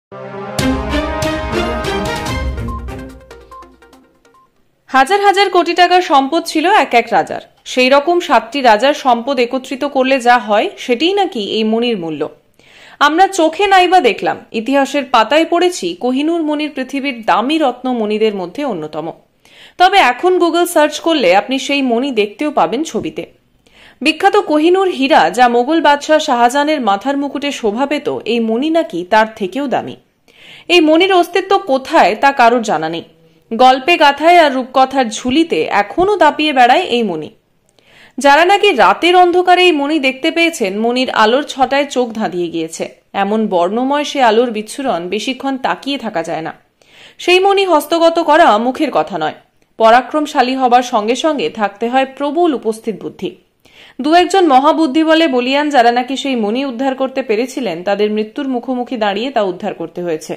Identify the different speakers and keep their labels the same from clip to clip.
Speaker 1: হাজার হাজার কোটি টাকার সম্পদ ছিল এক এক রাজার। সেই রকম 7টি রাজার সম্পদ একত্রিত করলে যা হয় সেটাই নাকি এই মণির মূল্য। আমরা চোখে নাইবা দেখলাম, ইতিহাসের পাতায় পড়েছি কোহিনূর মণির পৃথিবীর দামি রত্ন মণিদের মধ্যে অন্যতম। তবে এখন গুগল সার্চ করলে আপনি সেই মণি দেখতেও পাবেন ছবিতে। বিখ্যাত কোহিনূর হীরা, যা মোগল বাদশাহ শাহজাহানের মাথার মুকুটে শোভা পেত, এই মণি নাকি তার থেকেও দামি। এই মণির অস্তিত্ব কোথায় তা কারোর জানা নেই। গল্পে গাথায় আর রূপকথার ঝুলিতে এখনো দাপিয়ে বেড়ায় এই মণি। যারা নাকি রাতের অন্ধকারে এই মণি দেখতে পেয়েছেন, মণির আলোর ছটায় চোখ ধাঁধিয়ে গিয়েছে। এমন বর্ণময় সে আলোর বিচ্ছুরণ বেশিক্ষণ তাকিয়ে থাকা যায় না। সেই মণি হস্তগত করা মুখের কথা নয়, পরাক্রমশালী হবার সঙ্গে সঙ্গে থাকতে হয় প্রবল উপস্থিত বুদ্ধি। দু একজন মহাবুদ্ধি বলে বলিয়ান যারা নাকি সেই মণি উদ্ধার করতে পেরেছিলেন, তাদের মৃত্যুর মুখোমুখি দাঁড়িয়ে তা উদ্ধার করতে হয়েছে।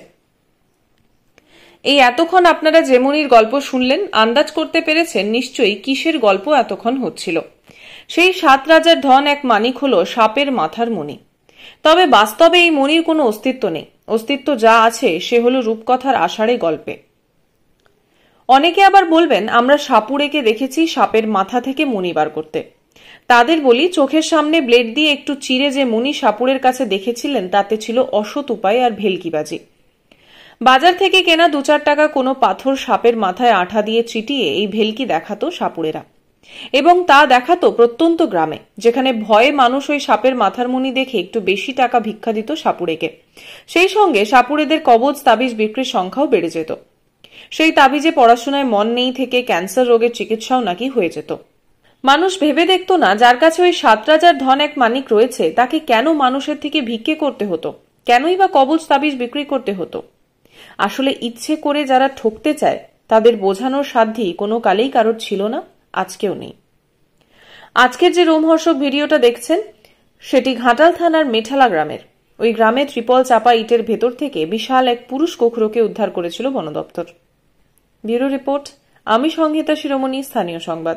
Speaker 1: এই এতক্ষণ আপনারা যে মণির গল্প শুনলেন, আন্দাজ করতে পেরেছেন নিশ্চয়ই কিসের গল্প এতক্ষণ হচ্ছিল। সেই 7 রাজার ধন এক মানিক হল সাপের মাথার মণি। তবে বাস্তবে এই মণির কোনো অস্তিত্ব নেই। অস্তিত্ব যা আছে সে হল রূপকথার আষাঢ়ে গল্পে। অনেকে আবার বলবেন, আমরা সাপুড়েকে দেখেছি সাপের মাথা থেকে মণি বার করতে। তাদের বলি, চোখের সামনে ব্লেড দিয়ে একটু চিরে যে মণি সাপুড়ের কাছে দেখেছিলেন, তাতে ছিল অসৎ উপায় আর ভেলকিবাজি। বাজার থেকে কেনা 2-4 টাকা কোনো পাথর সাপের মাথায় আঠা দিয়ে চিটিয়ে এই ভেলকি দেখাতো সাপুড়েরা, এবং তা দেখাতো প্রত্যন্ত গ্রামে, যেখানে ভয়ে মানুষ ওই সাপের মাথার মণি দেখে একটু বেশি টাকা ভিক্ষা দিত সাপুড়েকে। সেই সঙ্গে সাপুড়েদের কবজ তাবিজ বিক্রির সংখ্যাও বেড়ে যেত। সেই তাবিজে পড়াশোনায় মন নেই থেকে ক্যান্সার রোগের চিকিৎসাও নাকি হয়ে যেত। মানুষ ভেবে দেখত না, যার কাছে ওই 7 রাজার ধন এক মানিক রয়েছে, তাকে কেন মানুষের থেকে ভিক্ষে করতে হতো, কেনই বা কবজ তাবিজ বিক্রি করতে হতো। আসলে ইচ্ছে করে যারা ঠকতে চায়, তাদের বোঝানোর সাধ্যই কোনো কালেই কারোর ছিল না, আজকেও নেই। আজকের যে রোমহর্ষক ভিডিওটা দেখছেন, সেটি ঘাটাল থানার মেঠালা গ্রামের। ওই গ্রামে ত্রিপল চাপা ইটের ভেতর থেকে বিশাল এক পুরুষ কোখরোকে উদ্ধার করেছিল বন দপ্তর। ব্যুরো রিপোর্ট, আমি সংহিতা শিরোমণি, স্থানীয় সংবাদ।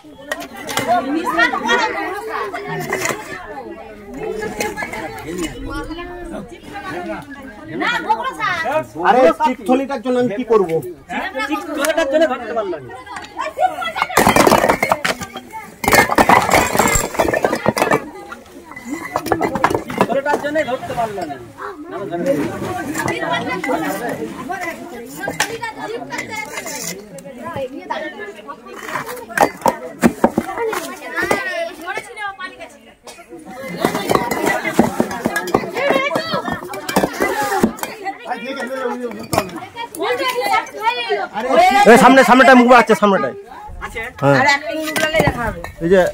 Speaker 2: আরে চিকথলিটার জন্য আমি কি করবো? চিকথলিটার জন্য ধরতে পারলাম না। চিকথলিটার জন্য ধরতে পারলাম না। সামনে সামনেটা মুখ আছে, সামনেটাই এই যে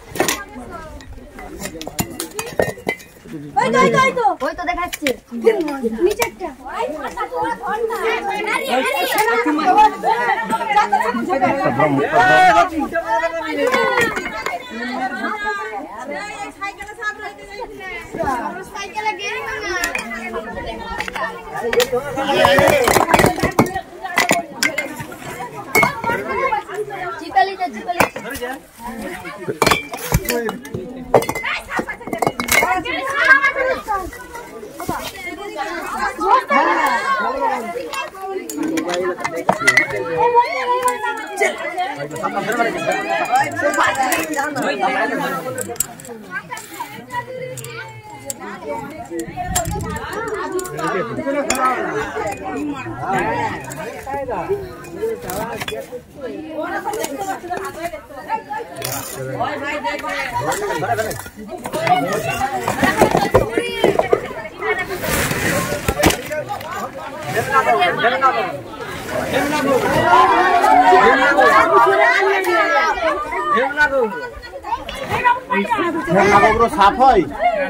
Speaker 2: সাপ হয়,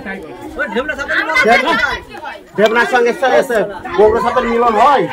Speaker 2: দেবনার সঙ্গে গোবর সাপের মিলন হয়।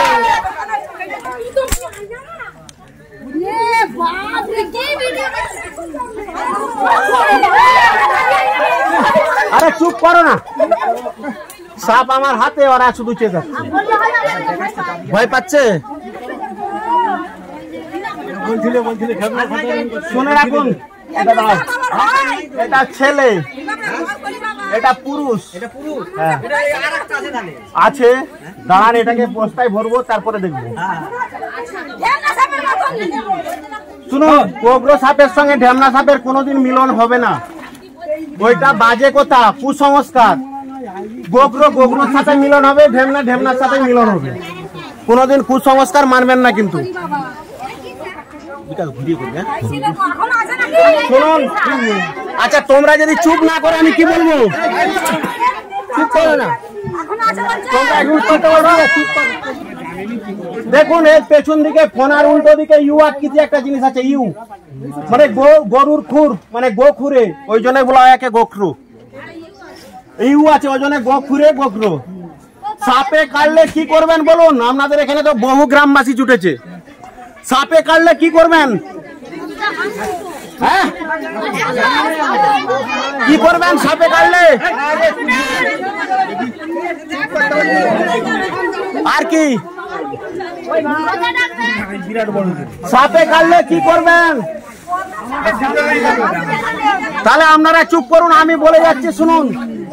Speaker 3: बाप रे, क्या वीडियो
Speaker 2: আরে চুপ করো না, সাপ আমার হাতে, ওরা শুধু চেঁচাচ্ছে, ভয় পাচ্ছে। শুনে রাখুন, এটা ছেলে, এটা পুরুষ আছে। দাঁড়ান, এটাকে বস্তায় ভরবো, তারপরে দেখবো। শুনুন, কোবরা সাপের সঙ্গে ঢেমনা সাপের কোনোদিন মিলন হবে না, ওইটা বাজে কথা, কুসংস্কার। গোগ্রোর সাথে মিলন হবে, ঢেমনার সাথে মিলন হবে, কোনোদিন কুসংস্কার মানবেন না। কিন্তু শুনুন, আচ্ছা তোমরা যদি চুপ না করো আমি কি বলবো? চুপ করো না, দেখুন এর পেছন দিকে ফোনার উল্টো দিকে ইউ আকৃতি একটা জিনিস আছে, ইউ মানে গরুর খুর, মানে গোখুরে, ওই জন্য বলা হয় একে গোখরু। ইউ আছে ওই জন্য গোখুরে, গোখরু। সাপে কাটলে কি করবেন বলুন? আপনাদের এখানে তো বহু গ্রামবাসী জুটেছে, সাপে কাটলে কি করবেন? হ্যাঁ, কি করবেন সাপে কাটলে? আর কি সাপে কাটলে কি করবেন? তাহলে আপনারা চুপ করুন, আমি বলে যাচ্ছি শুনুন।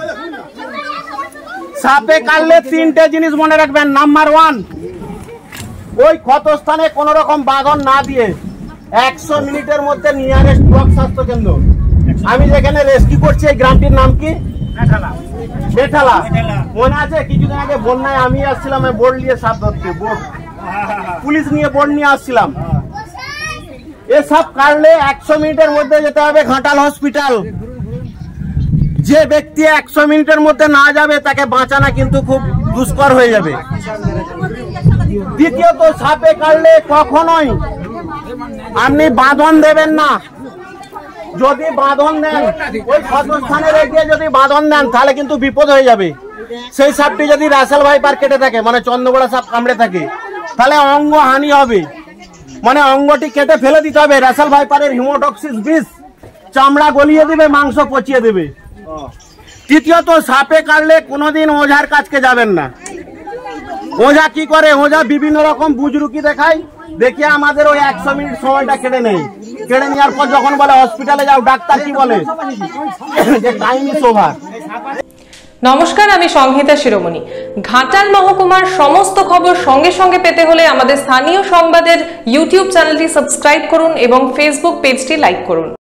Speaker 2: সাপে কাটলে 3টে জিনিস মনে রাখবেন। নাম্বার 1, ওই ক্ষতস্থানে কোন রকম বাঁধন না দিয়ে 100 মিনিটের মধ্যে নিয়ারেস্ট ব্লক স্বাস্থ্য কেন্দ্র। আমি যেখানে রেস্কিউ করছি, এই গ্রামটির নাম কি? বেঠালা। মনে আছে কিছুদিন আগে বন্যায় আমি আসছিলাম বোর্ড নিয়ে সাপ ধরতে, বোর্ড পুলিশ নিয়ে বোর্ড নিয়ে আসছিলাম। এ সাপ কাটলে 100 মিনিটের মধ্যে যেতে হবে ঘাটাল হসপিটাল। যে ব্যক্তি 100 মিনিটের মধ্যে না যাবে তাকে বাঁচানো কিন্তু খুব দুষ্কর হয়ে যাবে। দ্বিতীয়ত, সাপে কাটলে কখনোই আপনি বাঁধন দেবেন না। যদি বাঁধন দেন, ওই ক্ষতস্থানে রেখে যদি বাঁধন দেন তাহলে কিন্তু বিপদ হয়ে যাবে। সেই সাপটি যদি রাসেল ভাইপার কেটে থাকে, মানে চন্দ্রগোড়া সাপ কামড়ে থাকে, তাহলে অঙ্গ হানি হবে, মানে অঙ্গটি কেটে ফেলে দিতে হবে। রাসেল ভাইপারের হিমোটক্সিস বিষ চামড়া গলিয়ে দেবে, মাংস পচিয়ে দেবে। তৃতীয়ত, সাপে কাটলে কোনোদিন ওঝার কাছকে যাবেন না। ওঝা কি করে? ওঝা বিভিন্ন রকম বুজরুকি দেখায়, দেখিয়ে আমাদের ওই 100 মিনিট সময়টা কেটে নেই। কেটে নেওয়ার পর যখন বলে হসপিটালে যাও, ডাক্তার কি বলে? যে টাইম ইজ ওভার।
Speaker 1: নমস্কার, আমি সংহিতা শিরোমণি। ঘাটাল মহকুমার সমস্ত খবর সঙ্গে সঙ্গে পেতে হলে আমাদের স্থানীয় সংবাদের ইউটিউব চ্যানেলটি সাবস্ক্রাইব করুন এবং ফেসবুক পেজটি লাইক করুন।